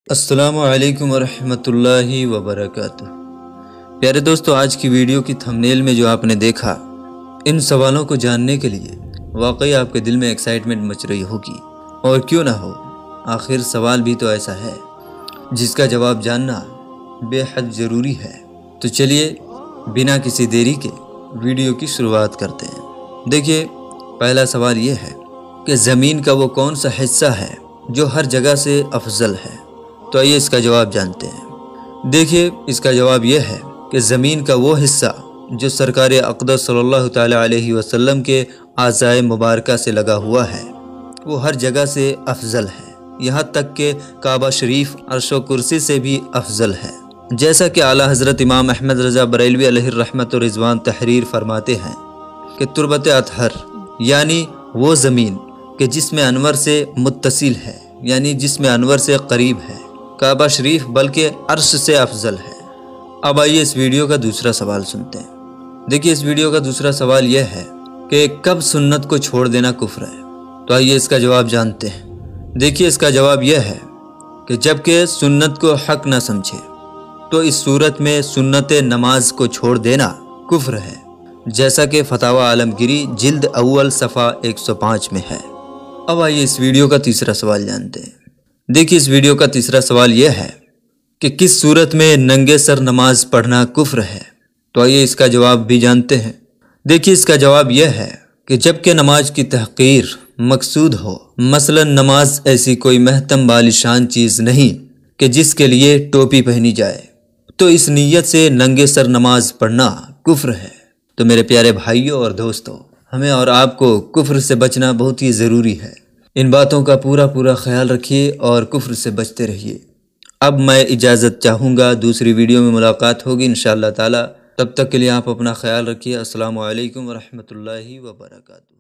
السلام علیکم ورحمۃ اللہ وبرکاتہ۔ پیارے دوستو، آج کی ویڈیو کی تھمبنیل میں جو آپ نے دیکھا، ان سوالوں کو جاننے کے لیے واقعی آپ کے دل میں ایکسائٹمنٹ مچ رہی ہوگی، اور کیوں نہ ہو، آخر سوال بھی تو ایسا ہے جس کا جواب جاننا بے حد ضروری ہے۔ تو چلیے بنا کسی دیری کے ویڈیو کی شروعات کرتے ہیں۔ دیکھیے، پہلا سوال یہ ہے کہ زمین کا وہ کون سا حصہ ہے جو ہر جگہ سے افضل ہے؟ تو آئیے اس کا جواب جانتے ہیں۔ دیکھیے، اس کا جواب یہ ہے کہ زمین کا وہ حصہ جو سرکار اقدس صلی اللہ تعالیٰ علیہ وسلم کے اعضائے مبارکہ سے لگا ہوا ہے، وہ ہر جگہ سے افضل ہے، یہاں تک کہ کعبہ شریف عرش و کرسی سے بھی افضل ہے۔ جیسا کہ اعلیٰ حضرت امام احمد رضا بریلوی علیہ الرحمۃ و رضوان تحریر فرماتے ہیں کہ تربت اطہر یعنی وہ زمین کہ جس میں انور سے متصل ہے، یعنی جس میں انور سے قریب ہے، کعبہ شریف بلکہ عرش سے افضل ہے۔ اب آئیے اس ویڈیو کا دوسرا سوال سنتے ہیں۔ دیکھیے، اس ویڈیو کا دوسرا سوال یہ ہے کہ کب سنت کو چھوڑ دینا کفر ہے؟ تو آئیے اس کا جواب جانتے ہیں۔ دیکھیے، اس کا جواب یہ ہے کہ جب کہ سنت کو حق نہ سمجھے تو اس صورت میں سنت نماز کو چھوڑ دینا کفر ہے، جیسا کہ فتاوی عالمگیری جلد اول صفحہ 105 میں ہے۔ اب آئیے اس ویڈیو کا تیسرا سوال جانتے ہیں۔ دیکھیے، اس ویڈیو کا تیسرا سوال یہ ہے کہ کس صورت میں ننگے سر نماز پڑھنا کفر ہے؟ تو آئیے اس کا جواب بھی جانتے ہیں۔ دیکھیے، اس کا جواب یہ ہے کہ جب کہ نماز کی تحقیر مقصود ہو، مثلا نماز ایسی کوئی مہتم بالیشان چیز نہیں کہ جس کے لیے ٹوپی پہنی جائے، تو اس نیت سے ننگے سر نماز پڑھنا کفر ہے۔ تو میرے پیارے بھائیوں اور دوستوں، ہمیں اور آپ کو کفر سے بچنا بہت ہی ضروری ہے۔ ان باتوں کا پورا خیال رکھیے اور کفر سے بچتے رہیے۔ اب میں اجازت چاہوں گا، دوسری ویڈیو میں ملاقات ہوگی انشاءاللہ تعالی۔ تب تک کے لیے آپ اپنا خیال رکھیے۔ السلام علیکم ورحمۃ اللہ وبرکاتہ۔